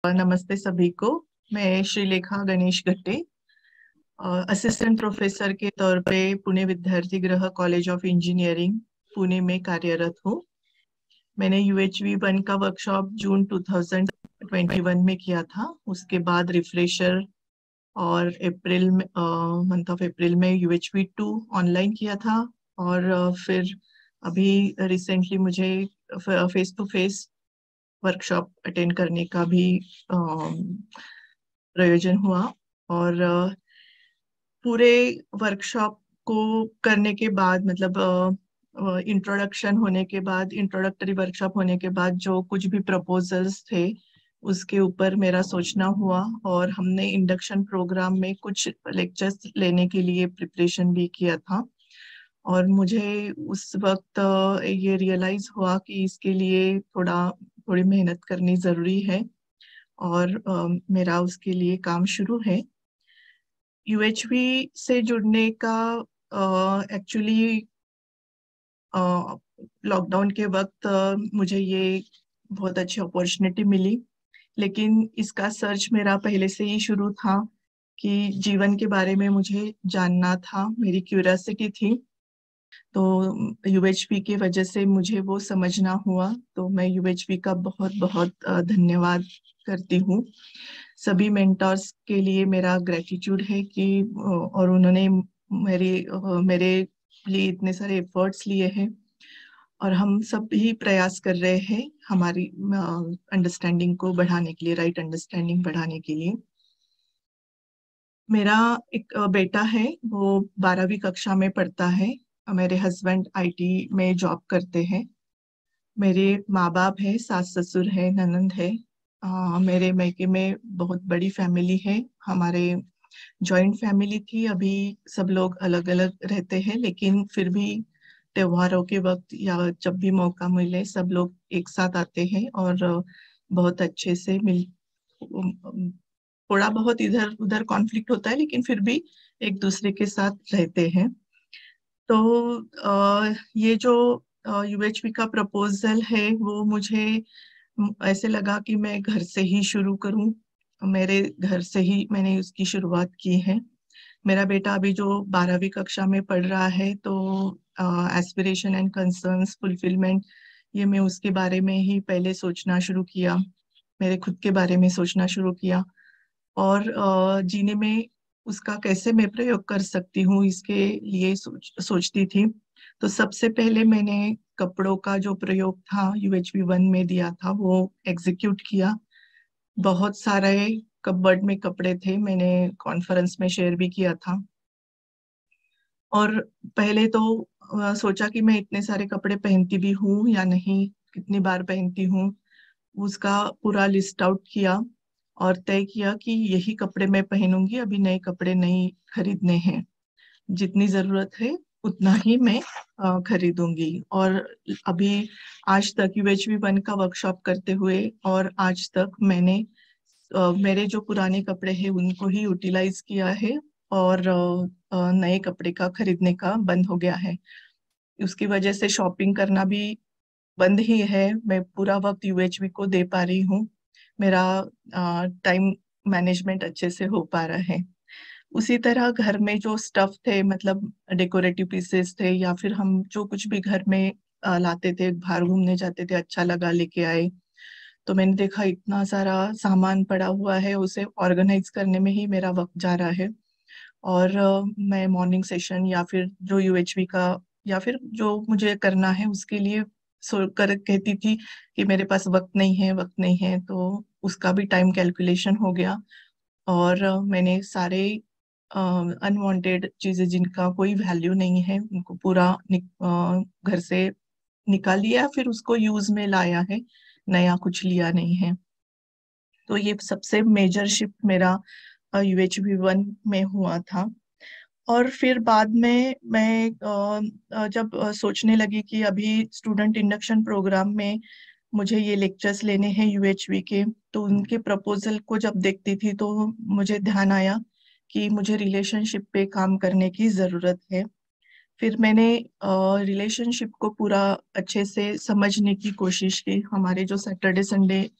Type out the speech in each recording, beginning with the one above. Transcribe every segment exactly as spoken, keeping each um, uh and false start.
नमस्ते सभी को। मैं श्रीलेखा गणेश गट्टे, असिस्टेंट प्रोफेसर के तौर पे पुणे विद्यार्थी गृह कॉलेज ऑफ इंजीनियरिंग पुणे में कार्यरत हूँ। मैंने यूएचवी वन का workshop June two thousand twenty one में किया था। उसके बाद रिफ्रेशर और अप्रैल में मंथ ऑफ अप्रैल में यूएचवी टू ऑनलाइन किया था। और अ, फिर अभी रिसेंटली मुझे face to face workshop attend करने का भी अम, प्रयोजन हुआ। और अ, पूरे वर्कशॉप को करने के बाद, मतलब इंट्रोडक्शन होने के बाद, इंट्रोडक्टरी वर्कशॉप होने के बाद जो कुछ भी प्रपोजल्स थे उसके ऊपर मेरा सोचना हुआ। और हमने इंडक्शन प्रोग्राम में कुछ लेक्चर्स लेने के लिए प्रिपरेशन भी किया था। और मुझे उस वक्त अ, ये रियलाइज हुआ कि इसके लिए थोड़ा थोड़ी मेहनत करनी जरूरी है। और अ, मेरा उसके लिए काम शुरू है। यूएचवी से जुड़ने का एक्चुअली लॉकडाउन के वक्त अ, मुझे ये बहुत अच्छी अपॉर्चुनिटी मिली। लेकिन इसका सर्च मेरा पहले से ही शुरू था कि जीवन के बारे में मुझे जानना था, मेरी क्यूरियोसिटी थी। तो यूएचवी की वजह से मुझे वो समझना हुआ। तो मैं यूएचवी का बहुत बहुत अ, धन्यवाद करती हूँ। सभी मेंटर्स के लिए मेरा ग्रेटिट्यूड है कि अ, और उन्होंने मेरे अ, मेरे लिए इतने सारे एफर्ट्स लिए हैं। और हम सब ही प्रयास कर रहे हैं हमारी अंडरस्टैंडिंग को बढ़ाने के लिए, राइट अंडरस्टैंडिंग बढ़ाने के लिए। मेरा एक अ, बेटा है, वो बारहवीं कक्षा में पढ़ता है। अ, मेरे हस्बैंड आईटी में जॉब करते हैं। मेरे माँ बाप है, सास ससुर है, ननंद है। अ, मेरे मायके में बहुत बड़ी फैमिली है। हमारे जॉइंट फैमिली थी, अभी सब लोग अलग अलग रहते हैं, लेकिन फिर भी त्योहारों के वक्त या जब भी मौका मिले सब लोग एक साथ आते हैं। और अ, बहुत अच्छे से मिल अम, थोड़ा बहुत इधर उधर कॉन्फ्लिक्ट होता है, लेकिन फिर भी एक दूसरे के साथ रहते हैं। तो अ, ये जो यूएचवी का प्रपोजल है वो मुझे म, ऐसे लगा कि मैं घर से ही शुरू करूं। मेरे घर से ही मैंने उसकी शुरुआत की है। मेरा बेटा अभी जो बारहवीं कक्षा में पढ़ रहा है, तो एस्पिरेशन एंड कंसर्न्स फुलफिलमेंट, ये मैं उसके बारे में ही पहले सोचना शुरू किया, मेरे खुद के बारे में सोचना शुरू किया। और अ, जीने में उसका कैसे मैं प्रयोग कर सकती हूँ इसके लिए सोच सोचती थी। तो सबसे पहले मैंने कपड़ों का जो प्रयोग था यूएचवी वन में दिया था वो एग्जीक्यूट किया। बहुत सारे कपबोर्ड में कपड़े थे, मैंने कॉन्फ्रेंस में शेयर भी किया था। और पहले तो अ, सोचा कि मैं इतने सारे कपड़े पहनती भी हूँ या नहीं, कितनी बार पहनती हूँ। उसका पूरा लिस्ट आउट किया और तय किया कि यही कपड़े मैं पहनूंगी, अभी नए कपड़े नहीं खरीदने हैं। जितनी जरूरत है उतना ही मैं अ, खरीदूंगी। और अभी आज तक यूएचवी वन का वर्कशॉप करते हुए और आज तक मैंने अ, मेरे जो पुराने कपड़े हैं उनको ही यूटिलाइज किया है। और अ, अ, नए कपड़े का खरीदने का बंद हो गया है। उसकी वजह से शॉपिंग करना भी बंद ही है। मैं पूरा वक्त यूएचवी को दे पा रही हूँ। मेरा टाइम मैनेजमेंट अच्छे से हो पा रहा है। उसी तरह घर में जो स्टफ थे, मतलब डेकोरेटिव पीसेस थे, या फिर हम जो कुछ भी घर में अ, लाते थे, बाहर घूमने जाते थे, अच्छा लगा लेके आए। तो मैंने देखा इतना सारा सामान पड़ा हुआ है, उसे ऑर्गेनाइज करने में ही मेरा वक्त जा रहा है। और अ, मैं मॉर्निंग सेशन या फिर जो यूएचवी का या फिर जो मुझे करना है उसके लिए सो कर कहती थी कि मेरे पास वक्त नहीं है, वक्त नहीं है। तो उसका भी टाइम कैलकुलेशन हो गया। और अ, मैंने सारे अनवांटेड चीजें जिनका कोई वैल्यू नहीं है उनको पूरा निक- अ, घर से निकाल लिया, फिर उसको यूज में लाया है, नया कुछ लिया नहीं है। तो ये सबसे मेजर शिफ्ट मेरा यूएचवी वन में हुआ था। और फिर बाद में मैं अ, अ, जब अ, सोचने लगी कि अभी स्टूडेंट इंडक्शन प्रोग्राम में मुझे ये लेक्चर्स लेने हैं यूएचवी के, तो उनके प्रपोजल को जब देखती थी तो मुझे ध्यान आया कि मुझे रिलेशनशिप पे काम करने की जरूरत है। फिर मैंने रिलेशनशिप को पूरा अच्छे से समझने की कोशिश की। हमारे जो सैटरडे संडे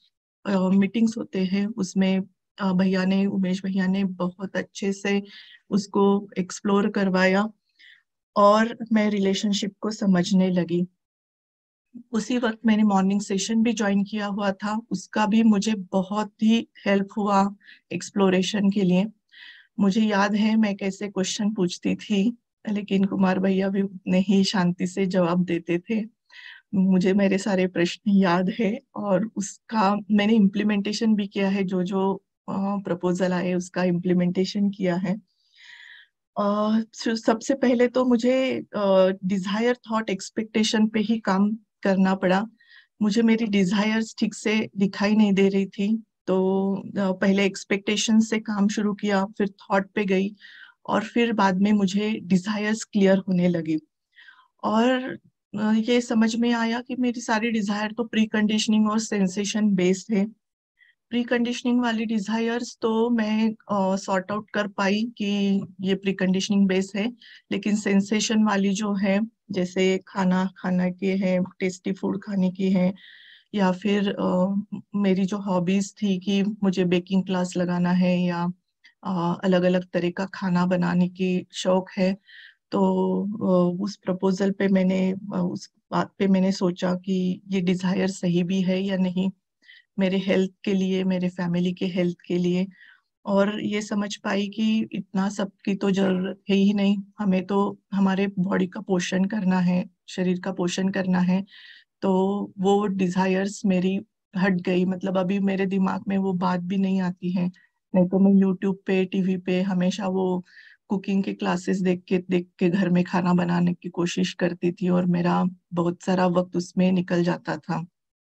मीटिंग्स होते हैं उसमें अ, भैया ने उमेश भैया ने बहुत अच्छे से उसको एक्सप्लोर करवाया और मैं रिलेशनशिप को समझने लगी। उसी वक्त मैंने मॉर्निंग सेशन भी ज्वाइन किया हुआ था, उसका भी मुझे बहुत ही हेल्प हुआ एक्सप्लोरेशन के लिए। मुझे याद है मैं कैसे क्वेश्चन पूछती थी, लेकिन कुमार भैया भी उतने ही शांति से जवाब देते थे। मुझे मेरे सारे प्रश्न याद है और उसका मैंने इम्प्लीमेंटेशन भी किया है, जो जो प्रपोजल आए उसका इम्प्लीमेंटेशन किया है। अ, सु- सबसे पहले तो मुझे डिजायर थॉट एक्सपेक्टेशन पे ही काम करना पड़ा। मुझे मेरी डिजायर्स ठीक से दिखाई नहीं दे रही थी, तो अ, पहले एक्सपेक्टेशन से काम शुरू किया, फिर थॉट पे गई और फिर बाद में मुझे डिजायर्स क्लियर होने लगी। और अ, ये समझ में आया कि मेरी सारी डिजायर तो प्री कंडीशनिंग और सेंसेशन बेस्ड है। प्री कंडीशनिंग वाली डिजायर्स तो मैं सॉर्ट आउट कर पाई कि ये प्री कंडीशनिंग बेस है, लेकिन सेंसेशन वाली जो है, जैसे खाना खाना की है, टेस्टी फूड खाने की है, या फिर अ, मेरी जो हॉबीज थी कि मुझे बेकिंग क्लास लगाना है या अलग अलग तरह का खाना बनाने की शौक है, तो अ, उस प्रपोजल पे मैंने अ, उस बात पे मैंने सोचा कि ये डिजायर सही भी है या नहीं, मेरे हेल्थ के लिए, मेरे फैमिली के हेल्थ के लिए। और ये समझ पाई कि इतना सब की तो जरूरत है ही नहीं, हमें तो हमारे बॉडी का पोषण करना है, शरीर का पोषण करना है। तो वो डिजायर्स मेरी हट गई, मतलब अभी मेरे दिमाग में वो बात भी नहीं आती है। नहीं तो मैं यूट्यूब पे, टीवी पे हमेशा वो कुकिंग के क्लासेस देख के देख के घर में खाना बनाने की कोशिश करती थी और मेरा बहुत सारा वक्त उसमें निकल जाता था।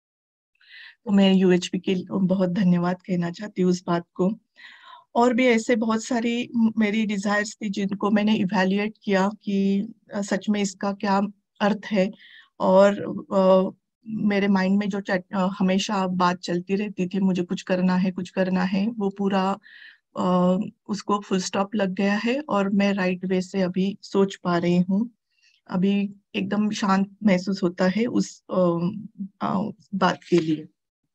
तो मैं यूएचपी के बहुत धन्यवाद कहना चाहती हूँ उस बात को। और भी ऐसे बहुत सारी म- मेरी डिजायर्स थी जिनको मैंने इवैल्यूएट किया कि अ, सच में इसका क्या अर्थ है। और अ, मेरे माइंड में जो चट- अ, हमेशा बात चलती रहती थी, मुझे कुछ करना है कुछ करना है, वो पूरा अ, उसको फुल स्टॉप लग गया है और मैं राइट वे से अभी सोच पा रही हूँ। अभी एकदम शांत महसूस होता है उस अ, अ, बात के लिए।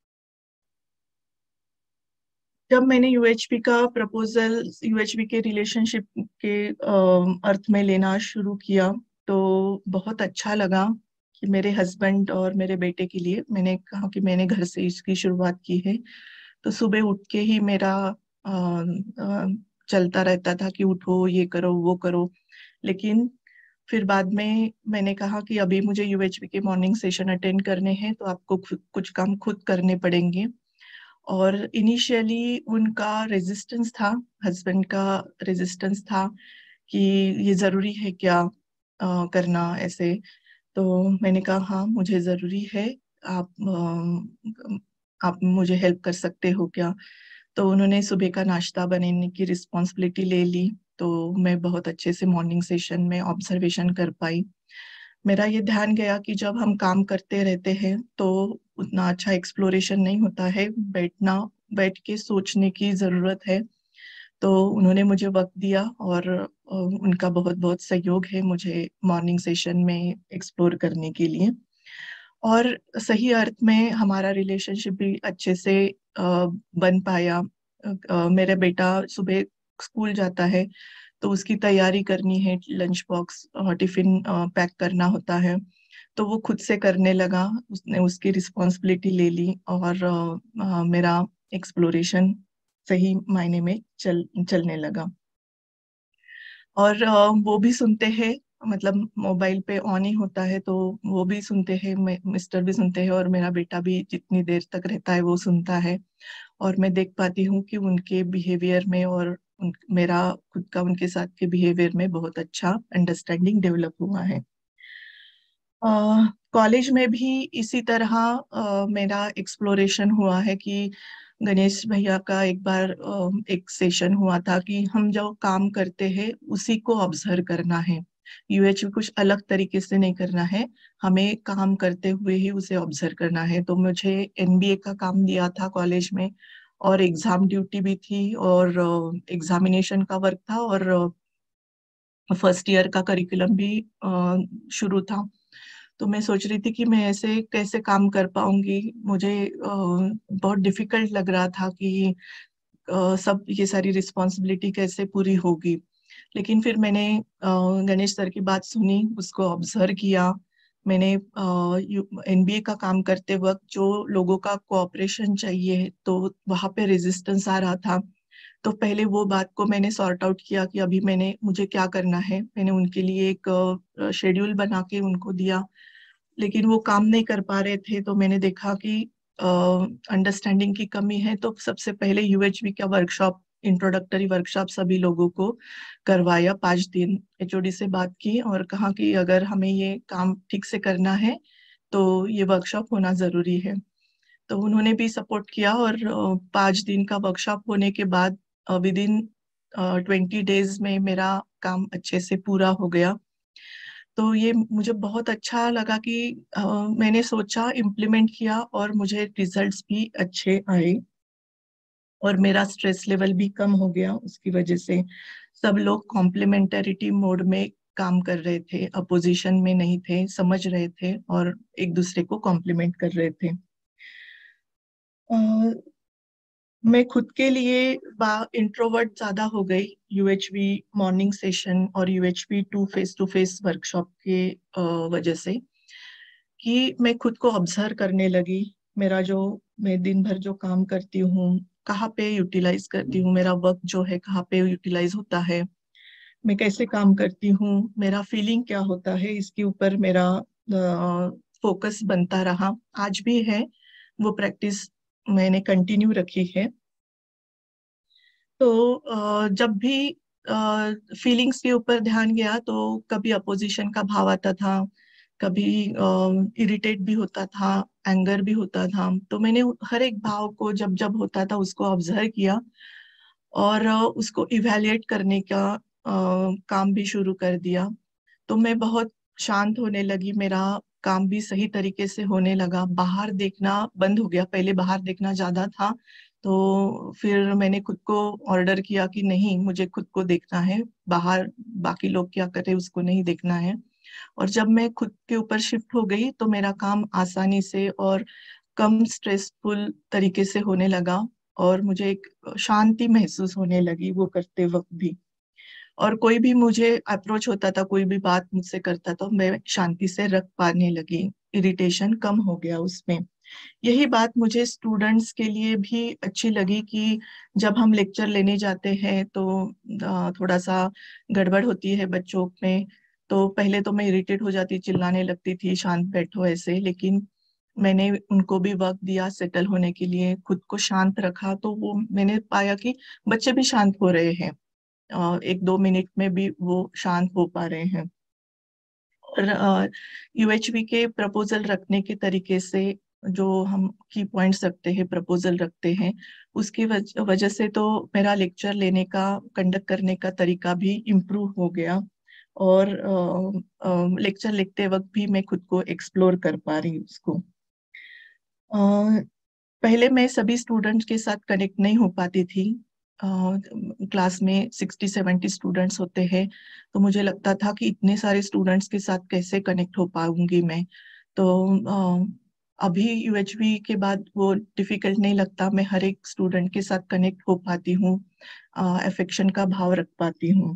जब मैंने यूएचपी का प्रपोजल, यूएचपी के रिलेशनशिप के अ, अर्थ में लेना शुरू किया, तो बहुत अच्छा लगा कि मेरे हस्बैंड और मेरे बेटे के लिए मैंने कहा कि मैंने घर से इसकी शुरुआत की है। तो सुबह उठ के ही मेरा अ, अ, चलता रहता था कि उठो, ये करो, वो करो। लेकिन फिर बाद में मैंने कहा कि अभी मुझे यूएचपी के मॉर्निंग सेशन अटेंड करने हैं, तो आपको खुद कुछ काम खुद करने पड़ेंगे। और इनिशियली उनका रेजिस्टेंस था, हस्बैंड का रेजिस्टेंस था कि ये जरूरी है क्या अ, करना ऐसे। तो मैंने कहा हाँ मुझे जरूरी है, आप अ, आप मुझे हेल्प कर सकते हो क्या। तो उन्होंने सुबह का नाश्ता बनाने की रिस्पॉन्सिबिलिटी ले ली, तो मैं बहुत अच्छे से मॉर्निंग सेशन में ऑब्जर्वेशन कर पाई। मेरा ये ध्यान गया कि जब हम काम करते रहते हैं तो उतना अच्छा एक्सप्लोरेशन नहीं होता है, बैठना बैठ के सोचने की जरूरत है। तो उन्होंने मुझे वक्त दिया और अ, उनका बहुत बहुत सहयोग है मुझे मॉर्निंग सेशन में एक्सप्लोर करने के लिए। और सही अर्थ में हमारा रिलेशनशिप भी अच्छे से अ, बन पाया। अ, अ, मेरा बेटा सुबह स्कूल जाता है, तो उसकी तैयारी करनी है, लंच बॉक्स टिफिन पैक करना होता है, तो वो खुद से करने लगा, उसने उसकी रिस्पॉन्सिबिलिटी ले ली और अ, अ, मेरा एक्सप्लोरेशन सही मायने में चल चलने लगा। और अ, वो भी सुनते हैं, मतलब मोबाइल पे ऑन ही होता है तो वो भी सुनते हैं, मे- मिस्टर भी सुनते हैं और मेरा बेटा भी जितनी देर तक रहता है वो सुनता है। और मैं देख पाती हूँ कि उनके बिहेवियर में और उन, मेरा खुद का उनके साथ के बिहेवियर में बहुत अच्छा अंडरस्टैंडिंग डेवलप हुआ है। कॉलेज में भी इसी तरह अ, मेरा एक्सप्लोरेशन हुआ है कि गणेश भैया का एक बार अ, एक सेशन हुआ था कि हम जो काम करते हैं उसी को ऑब्जर्व करना है, यूएच कुछ अलग तरीके से नहीं करना है, हमें काम करते हुए ही उसे ऑब्जर्व करना है। तो मुझे एनबीए का काम दिया था कॉलेज में, और एग्जाम ड्यूटी भी थी और एग्जामिनेशन का वर्क था और फर्स्ट ईयर का करिकुलम भी अ, शुरू था। तो मैं सोच रही थी कि मैं ऐसे कैसे काम कर पाऊंगी। मुझे अ, बहुत डिफिकल्ट लग रहा था कि अ, सब ये सारी रिस्पॉन्सिबिलिटी कैसे पूरी होगी। लेकिन फिर मैंने अ, गणेश सर की बात सुनी, उसको ऑब्जर्व किया। मैंने एनबीए का काम करते वक्त जो लोगों का कोऑपरेशन चाहिए तो वहां पे रेजिस्टेंस आ रहा था। तो पहले वो बात को मैंने सॉर्ट आउट किया कि अभी मैंने मुझे क्या करना है। मैंने उनके लिए एक शेड्यूल बना के उनको दिया, लेकिन वो काम नहीं कर पा रहे थे। तो मैंने देखा कि अंडरस्टैंडिंग की कमी है। तो सबसे पहले यूएचवी का वर्कशॉप, इंट्रोडक्टरी वर्कशॉप सभी लोगों को करवाया। पांच दिन एचओडी से बात की और कहा कि अगर हमें ये काम ठीक से करना है तो ये वर्कशॉप होना जरूरी है। तो उन्होंने भी सपोर्ट किया और अ, पाँच दिन का वर्कशॉप होने के बाद विद इन ट्वेंटी डेज में मेरा काम अच्छे से पूरा हो गया। तो ये मुझे बहुत अच्छा लगा कि अ, मैंने सोचा, इम्प्लीमेंट किया और मुझे रिजल्ट्स भी अच्छे आए और मेरा स्ट्रेस लेवल भी कम हो गया उसकी वजह से। सब लोग कॉम्प्लीमेंटरिटी मोड में काम कर रहे थे, अपोजिशन में नहीं थे, समझ रहे थे और एक दूसरे को कॉम्प्लीमेंट कर रहे थे। अ, मैं खुद के लिए बा इंट्रोवर्ट ज्यादा हो गई यूएचवी मॉर्निंग सेशन और UHV two face to face workshop के अ, वजह से, कि मैं खुद को ऑब्जर्व करने लगी। मेरा जो मैं दिन भर जो काम करती हूँ कहाँ पे यूटिलाइज करती हूँ, मेरा वर्क जो है कहाँ पे यूटिलाइज होता है, मैं कैसे काम करती हूँ, मेरा फीलिंग क्या होता है, इसके ऊपर मेरा फोकस बनता रहा। आज भी है वो प्रैक्टिस, मैंने कंटिन्यू रखी है। तो अ, जब भी फीलिंग्स के ऊपर ध्यान गया तो कभी अपोजिशन का भाव आता था, कभी इरिटेट भी होता था, एंगर भी होता था। तो मैंने हर एक भाव को जब जब होता था उसको ऑब्जर्व किया और अ, उसको इवेल्युएट करने का अ, काम भी शुरू कर दिया। तो मैं बहुत शांत होने लगी, मेरा काम भी सही तरीके से होने लगा। बाहर देखना बंद हो गया, पहले बाहर देखना ज्यादा था। तो फिर मैंने खुद को ऑर्डर किया कि नहीं, मुझे खुद को देखना है, बाहर बाकी लोग क्या कर रहे हैं उसको नहीं देखना है। और जब मैं खुद के ऊपर शिफ्ट हो गई तो मेरा काम आसानी से और कम स्ट्रेसफुल तरीके से होने लगा और मुझे एक शांति महसूस होने लगी वो करते वक्त भी। और कोई भी मुझे अप्रोच होता था, कोई भी बात मुझसे करता था, मैं शांति से रख पाने लगी, इरिटेशन कम हो गया उसमें। यही बात मुझे स्टूडेंट्स के लिए भी अच्छी लगी कि जब हम लेक्चर लेने जाते हैं तो अ, थोड़ा सा गड़बड़ होती है बच्चों में। तो पहले तो मैं इरिटेट हो जाती, चिल्लाने लगती थी, शांत बैठो ऐसे। लेकिन मैंने उनको भी वक्त दिया सेटल होने के लिए, खुद को शांत रखा, तो वो मैंने पाया कि बच्चे भी शांत हो रहे हैं। अ, एक दो मिनट में भी वो शांत हो पा रहे हैं। और यूएचवी के प्रपोजल रखने के तरीके से, जो हम की पॉइंट्स रखते हैं, प्रपोजल रखते हैं, उसकी वज, वजह से तो मेरा लेक्चर लेने का, कंडक्ट करने का तरीका भी इम्प्रूव हो गया। और लेक्चर लिखते वक्त भी मैं खुद को एक्सप्लोर कर पा रही हूँ उसको। अ, पहले मैं सभी स्टूडेंट्स के साथ कनेक्ट नहीं हो पाती थी। क्लास में सिक्सटी सेवेंटी स्टूडेंट्स होते हैं, तो मुझे लगता था कि इतने सारे स्टूडेंट्स के साथ कैसे कनेक्ट हो पाऊंगी मैं। तो अ, अभी यूएचवी के बाद वो डिफिकल्ट नहीं लगता, मैं हर एक स्टूडेंट के साथ कनेक्ट हो पाती हूँ, अफेक्शन का भाव रख पाती हूँ।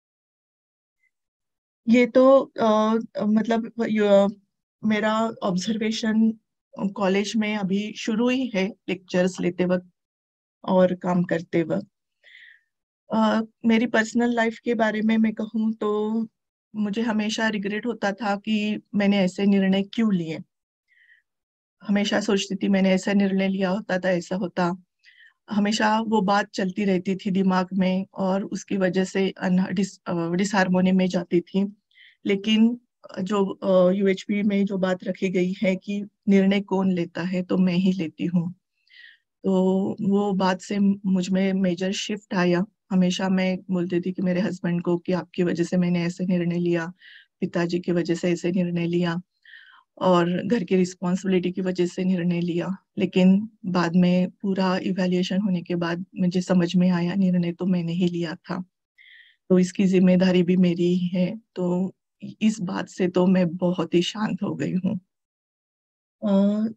ये तो अ, मतलब ये, मेरा ऑब्जर्वेशन कॉलेज में अभी शुरू ही है, लेक्चर्स लेते वक्त और काम करते वक्त। अ, मेरी पर्सनल लाइफ के बारे में मैं कहूँ तो मुझे हमेशा रिग्रेट होता था कि मैंने ऐसे निर्णय क्यों लिए। हमेशा सोचती थी मैंने ऐसा निर्णय लिया होता तो ऐसा होता। हमेशा वो बात चलती रहती थी दिमाग में और उसकी वजह से अन डिस डिसहार्मोनी में जाती थी। लेकिन जो यूएचपी में जो बात रखी गई है कि निर्णय कौन लेता है, तो मैं ही लेती हूँ। तो वो बात से मुझ में मेजर शिफ्ट आया। हमेशा मैं बोलती थी कि मेरे हस्बैंड को कि आपकी वजह से मैंने ऐसे निर्णय लिया, पिताजी की वजह से ऐसे निर्णय लिया और घर की रिस्पॉन्सिबिलिटी की वजह से निर्णय लिया। लेकिन बाद में पूरा इवैल्यूएशन होने के बाद मुझे समझ में आया निर्णय तो मैंने ही लिया था, तो इसकी जिम्मेदारी भी मेरी ही है। तो इस बात से तो मैं बहुत ही शांत हो गई हूँ। अ,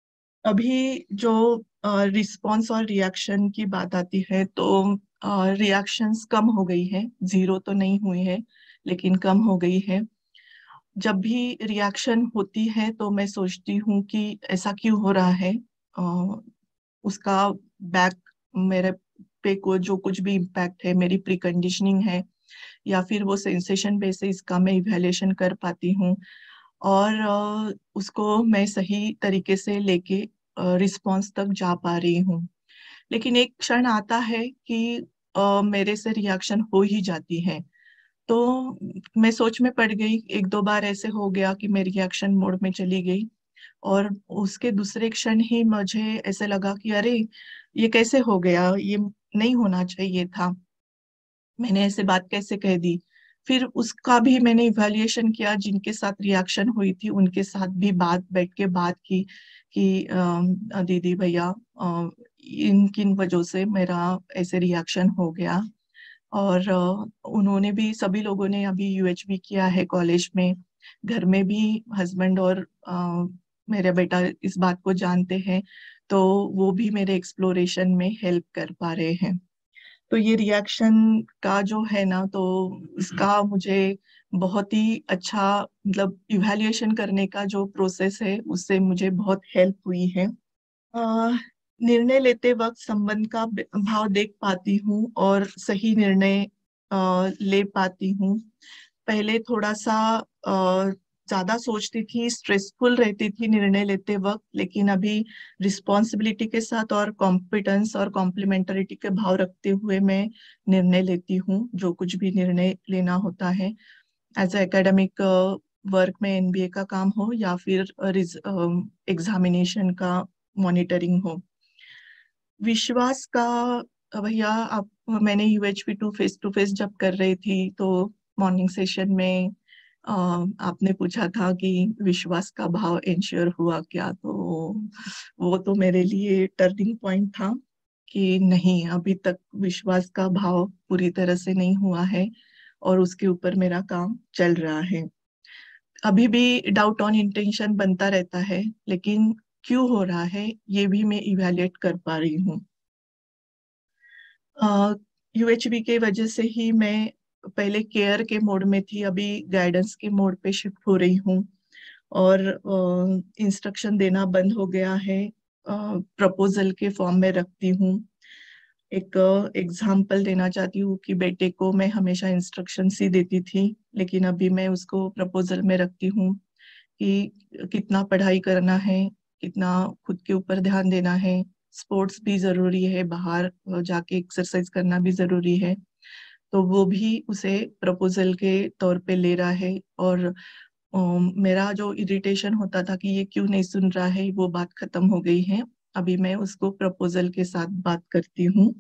अभी जो रिस्पॉन्स और रिएक्शन की बात आती है तो रिएक्शंस कम हो गई है, जीरो तो नहीं हुई है लेकिन कम हो गई है। जब भी रिएक्शन होती है तो मैं सोचती हूँ कि ऐसा क्यों हो रहा है, अ, उसका बैक मेरे पे को जो कुछ भी इम्पैक्ट है, मेरी प्री कंडीशनिंग है या फिर वो सेंसेशन बेसिस का मैं इवैल्यूएशन कर पाती हूँ और अ, उसको मैं सही तरीके से लेके रिस्पॉन्स तक जा पा रही हूँ। लेकिन एक क्षण आता है कि अ, मेरे से रिएक्शन हो ही जाती है। तो मैं सोच में पड़ गई, एक दो बार ऐसे हो गया कि मैं रिएक्शन मोड में चली गई और उसके दूसरे क्षण ही मुझे ऐसे लगा कि अरे ये कैसे हो गया, ये नहीं होना चाहिए था, मैंने ऐसे बात कैसे कह दी। फिर उसका भी मैंने इवैल्यूएशन किया, जिनके साथ रिएक्शन हुई थी उनके साथ भी बात बैठ के बात की कि अ, दीदी भैया, अ, इन किन वजहों से मेरा ऐसे रिएक्शन हो गया। और अ, उन्होंने भी, सभी लोगों ने अभी यूएचबी किया है कॉलेज में, घर में भी हस्बैंड और अ, मेरा बेटा इस बात को जानते हैं, तो वो भी मेरे एक्सप्लोरेशन में हेल्प कर पा रहे हैं। तो ये रिएक्शन का जो है ना, तो उसका मुझे बहुत ही अच्छा, मतलब इवैल्यूएशन करने का जो प्रोसेस है उससे मुझे बहुत हेल्प हुई है। अ, निर्णय लेते वक्त संबंध का ब- भाव देख पाती हूँ और सही निर्णय अ, ले पाती हूँ। पहले थोड़ा सा अ, ज्यादा सोचती थी, स्ट्रेसफुल रहती थी निर्णय लेते वक्त, लेकिन अभी रिस्पॉन्सिबिलिटी के साथ और कॉम्पिटेंस और कॉम्प्लीमेंटरिटी के भाव रखते हुए मैं निर्णय लेती हूँ, जो कुछ भी निर्णय लेना होता है। एज एकेडमिक वर्क में एनबीए का काम हो या फिर एग्जामिनेशन का मॉनिटरिंग हो। विश्वास का, अ, भैया आप, मैंने UHP two face to face जब कर रही थी तो मॉर्निंग सेशन में अ, आपने पूछा था कि विश्वास का भाव इंश्योर हुआ क्या, तो वो तो मेरे लिए टर्निंग पॉइंट था कि नहीं, अभी तक विश्वास का भाव पूरी तरह से नहीं हुआ है और उसके ऊपर मेरा काम चल रहा है। अभी भी डाउट ऑन इंटेंशन बनता रहता है, लेकिन क्यों हो रहा है ये भी मैं इवैल्यूएट कर पा रही हूँ। यूएचबी के वजह से ही मैं पहले केयर के मोड में थी, अभी गाइडेंस के मोड पे शिफ्ट हो रही हूँ और इंस्ट्रक्शन देना बंद हो गया है, प्रपोजल के फॉर्म में रखती हूँ। एक एग्जाम्पल देना चाहती हूँ कि बेटे को मैं हमेशा इंस्ट्रक्शन सी देती थी, लेकिन अभी मैं उसको प्रपोजल में रखती हूँ कि कितना पढ़ाई करना है, कितना खुद के ऊपर ध्यान देना है, स्पोर्ट्स भी जरूरी है, बाहर जाके एक्सरसाइज करना भी जरूरी है। तो वो भी उसे प्रपोजल के तौर पे ले रहा है और अम, मेरा जो इरिटेशन होता था कि ये क्यों नहीं सुन रहा है, वो बात खत्म हो गई है। अभी मैं उसको प्रपोजल के साथ बात करती हूँ।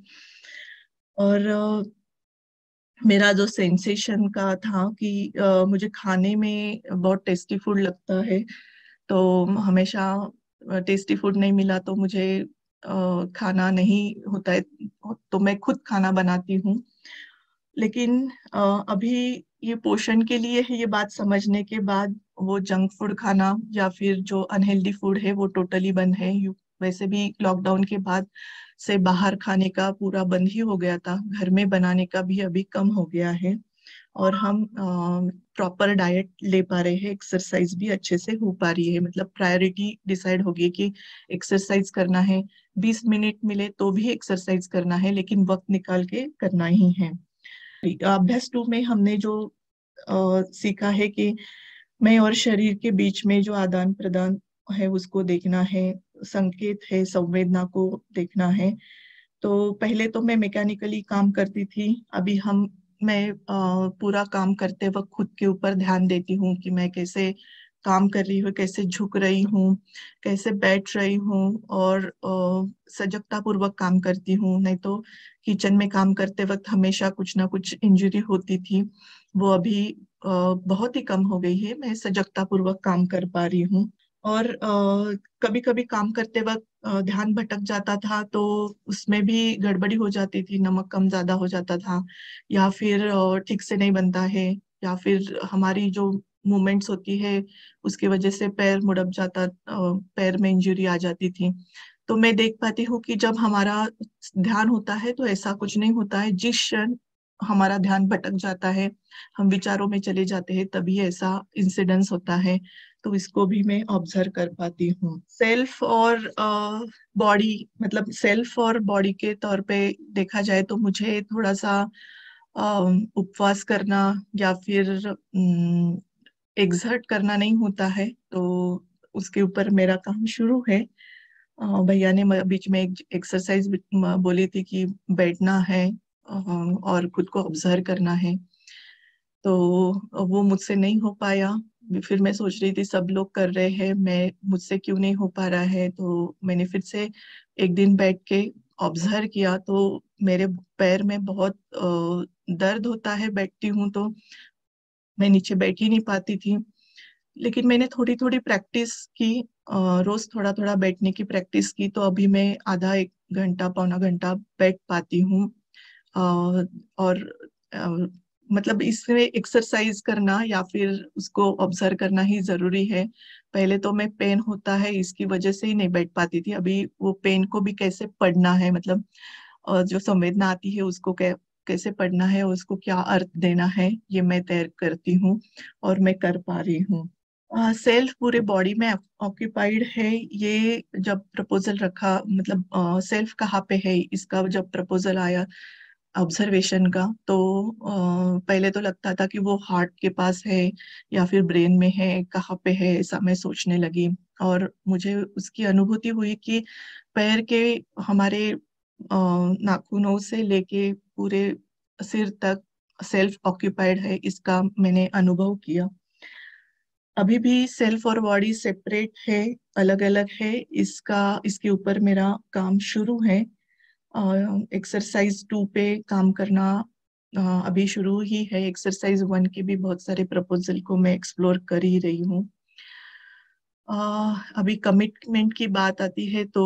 और अ, मेरा जो सेंसेशन का था कि अ, मुझे खाने में बहुत टेस्टी फूड लगता है, तो हमेशा टेस्टी फूड नहीं मिला तो मुझे अ, खाना नहीं होता है, तो मैं खुद खाना बनाती हूँ। लेकिन अ, अभी ये पोषण के लिए है, ये बात समझने के बाद वो जंक फूड खाना या फिर जो अनहेल्दी फूड है वो टोटली बंद है। यू- वैसे भी लॉकडाउन के बाद से बाहर खाने का पूरा बंद ही हो गया था, घर में बनाने का भी अभी कम हो गया है और हम प्रॉपर डाइट ले पा रहे हैं, एक्सरसाइज भी अच्छे से हो पा रही है। मतलब प्रायोरिटी डिसाइड हो गई कि एक्सरसाइज करना है, बीस मिनट मिले तो भी एक्सरसाइज करना है, लेकिन वक्त निकाल के करना ही है। अभ्यास टू में हमने जो अ, सीखा है कि मैं और शरीर के बीच में जो आदान प्रदान है उसको देखना है, संकेत है, संवेदना को देखना है। तो पहले तो मैं मैकेनिकली काम करती थी, अभी हम मैं अ, पूरा काम करते वक्त खुद के ऊपर ध्यान देती हूँ कि मैं कैसे काम कर रही हूँ, कैसे झुक रही हूँ, कैसे बैठ रही हूँ और अ, सजगता पूर्वक काम करती हूँ। नहीं तो किचन में काम करते वक्त हमेशा कुछ ना कुछ इंजरी होती थी, वो अभी अ, बहुत ही कम हो गई है, मैं सजगता पूर्वक काम कर पा रही हूँ। और कभी कभी काम करते वक्त अ, ध्यान भटक जाता था, तो उसमें भी गड़बड़ी हो जाती थी, नमक कम ज्यादा हो जाता था या फिर अ, ठीक से नहीं बनता है, या फिर हमारी जो मूवमेंट्स होती है उसकी वजह से पैर मुड़क जाता, अ, पैर में इंजरी आ जाती थी। तो मैं देख पाती हूँ कि जब हमारा ध्यान होता है तो ऐसा कुछ नहीं होता है। जिस क्षण हमारा ध्यान भटक जाता है, हम विचारों में चले जाते हैं, तभी ऐसा इंसिडेंस होता है। तो इसको भी मैं ऑब्जर्व कर पाती हूँ। सेल्फ और बॉडी, मतलब सेल्फ और बॉडी के तौर पे देखा जाए तो मुझे थोड़ा सा अ, उपवास करना या फिर एग्जर्ट करना नहीं होता है, तो उसके ऊपर मेरा काम शुरू है। अ, भैया ने म- बीच में एक एक्सरसाइज बोली थी कि बैठना है अ, और खुद को ऑब्जर्व करना है, तो वो मुझसे नहीं हो पाया। फिर मैं सोच रही थी सब लोग कर रहे हैं, मैं मुझसे क्यों नहीं हो पा रहा है। तो मैंने फिर से एक दिन बैठ के ऑब्जर्व किया, तो मेरे पैर में बहुत अ, दर्द होता है, बैठती हूँ तो मैं नीचे बैठ ही नहीं पाती थी। लेकिन मैंने थोड़ी थोड़ी प्रैक्टिस की, अ, रोज थोड़ा थोड़ा बैठने की प्रैक्टिस की, तो अभी मैं आधा एक घंटा पौना घंटा बैठ पाती हूँ। अ, और अ, मतलब इसमें एक्सरसाइज करना या फिर उसको ऑब्जर्व करना ही जरूरी है। पहले तो मैं पेन होता है इसकी वजह से ही नहीं बैठ पाती थी, अभी वो पेन को भी कैसे पढ़ना है, मतलब अ, जो संवेदना आती है उसको कै, कैसे पढ़ना है, उसको क्या अर्थ देना है, ये मैं तय करती हूँ और मैं कर पा रही हूँ। सेल्फ पूरे बॉडी में ऑक्यूपाइड है। ये जब प्रपोजल रखा, मतलब सेल्फ कहाँ पे है, इसका जब प्रपोजल आया ऑब्जर्वेशन का, तो अ, पहले तो लगता था कि वो हार्ट के पास है या फिर ब्रेन में है, कहाँ पे है, ऐसा मैं सोचने लगी। और मुझे उसकी अनुभूति हुई कि पैर के हमारे अ, नाखूनों से लेके पूरे सिर तक सेल्फ ऑक्यूपाइड है, इसका मैंने अनुभव किया। अभी भी सेल्फ और बॉडी सेपरेट है, अलग अलग है, इसका इसके ऊपर मेरा काम शुरू है। एक्सरसाइज टू पे काम करना अ, अभी शुरू ही है। एक्सरसाइज वन के भी बहुत सारे प्रपोजल को मैं एक्सप्लोर कर ही रही हूँ। अ, अभी कमिटमेंट की बात आती है तो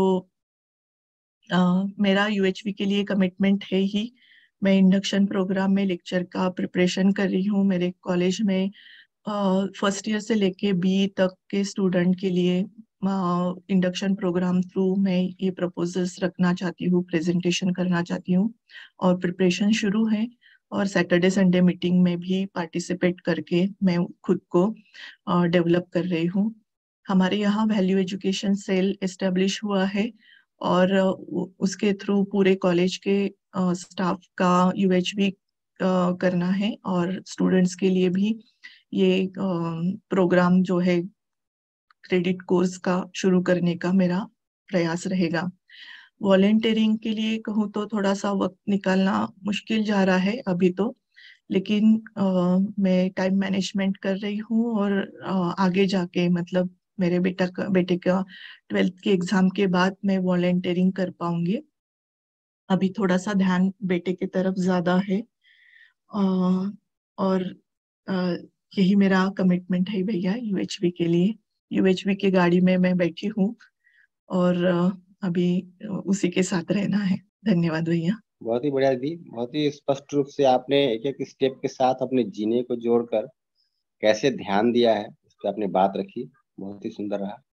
अ, मेरा यूएचवी के लिए कमिटमेंट है ही। मैं इंडक्शन प्रोग्राम में लेक्चर का प्रिपरेशन कर रही हूँ मेरे कॉलेज में। फर्स्ट ईयर से लेके बी तक के स्टूडेंट के लिए इंडक्शन प्रोग्राम थ्रू मैं ये प्रपोजल्स रखना चाहती हूँ, प्रेजेंटेशन करना चाहती हूँ, और प्रिपरेशन शुरू है। और सैटरडे संडे मीटिंग में भी पार्टिसिपेट करके मैं खुद को डेवलप कर रही हूँ। हमारे यहाँ वैल्यू एजुकेशन सेल एस्टेब्लिश हुआ है, और अ, उ- उसके थ्रू पूरे कॉलेज के स्टाफ का यूएचवी करना है, और स्टूडेंट्स के लिए भी ये प्रोग्राम जो है क्रेडिट कोर्स का शुरू करने का मेरा प्रयास रहेगा। वॉलेंटियरिंग के लिए कहूँ तो थोड़ा सा वक्त निकालना मुश्किल जा रहा है अभी तो, लेकिन अ, मैं टाइम मैनेजमेंट कर रही हूँ, और अ, आगे जाके, मतलब मेरे बेटा का बेटे का ट्वेल्थ के एग्जाम के बाद मैं वॉलेंटियरिंग कर पाऊंगी। अभी थोड़ा सा ध्यान बेटे की तरफ ज्यादा है। अ, और अ, यही मेरा कमिटमेंट है भैया यूएचवी के लिए। यूएचवी की गाड़ी में मैं बैठी हूँ, और अ, अभी उसी के साथ रहना है। धन्यवाद भैया। बहुत ही बढ़िया दी, बहुत ही स्पष्ट रूप से आपने एक एक स्टेप के साथ अपने जीने को जोड़कर कैसे ध्यान दिया है, इस पर आपने बात रखी, बहुत ही सुंदर रहा।